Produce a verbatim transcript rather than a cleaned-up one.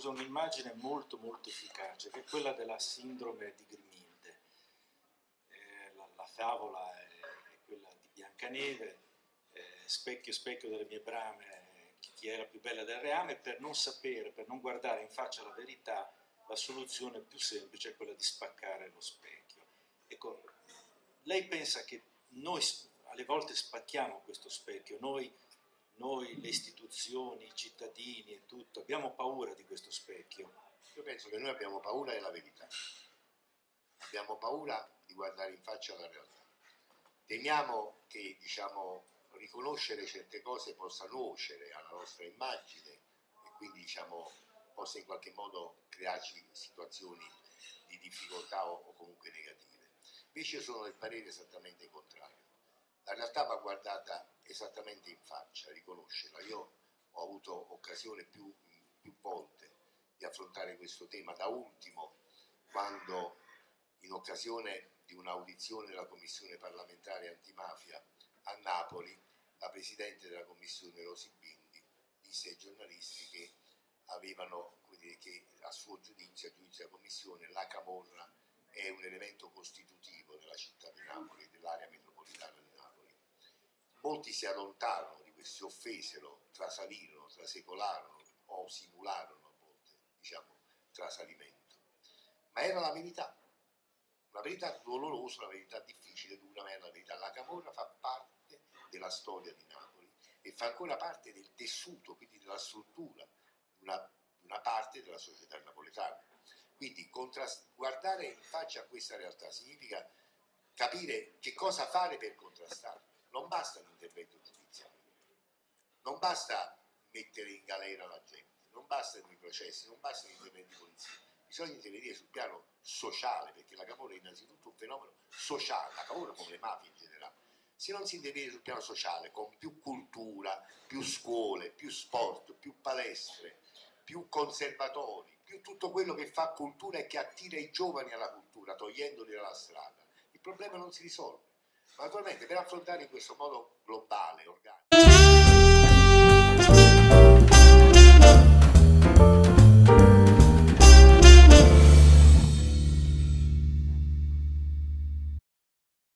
usa un'immagine molto molto efficace, che è quella della sindrome di Grimilde. Eh, la, la favola è, è quella di Biancaneve, eh, specchio specchio delle mie brame, chi è la più bella del reame. Per non sapere, per non guardare in faccia la verità, la soluzione più semplice è quella di spaccare lo specchio. Ecco, lei pensa che noi alle volte spacchiamo questo specchio, noi, noi le istituzioni, i cittadini e tutto, abbiamo paura di questo specchio? Io penso che noi abbiamo paura della verità, abbiamo paura di guardare in faccia la realtà. Temiamo che, diciamo, riconoscere certe cose possa nuocere alla nostra immagine e quindi, diciamo, possa in qualche modo crearci situazioni di difficoltà o, o comunque negative. Invece io sono del parere esattamente contrario. La realtà va guardata esattamente in faccia, riconoscerla. Io ho avuto occasione più, più volte di affrontare questo tema, da ultimo quando in occasione di un'audizione della Commissione parlamentare antimafia a Napoli, la Presidente della Commissione Rosi Bindi disse ai giornalisti che avevano, come dire, che a suo giudizio, a giudizio della Commissione, la camorra è un elemento costitutivo della città di Napoli, dell'area metropolitana di Napoli. Molti si allontanarono di questo, si offesero, trasalirono, trasecolarono o simularono a volte, diciamo, trasalimento. Ma era la verità, una verità dolorosa, una verità difficile, dura, ma è la verità. La camorra fa parte della storia di Napoli e fa ancora parte del tessuto, quindi della struttura di una, una parte della società napoletana. Quindi guardare in faccia a questa realtà significa capire che cosa fare per contrastarla. Non basta l'intervento giudiziario, non basta mettere in galera la gente, non bastano i processi, non bastano gli interventi di polizia, bisogna intervenire sul piano sociale, perché la camorra è innanzitutto un fenomeno sociale, la camorra come le mafie in generale. Se non si interviene sul piano sociale con più cultura, più scuole, più sport, più palestre, più conservatori, più tutto quello che fa cultura e che attira i giovani alla cultura, togliendoli dalla strada, il problema non si risolve. Ma naturalmente per affrontare in questo modo globale, organico,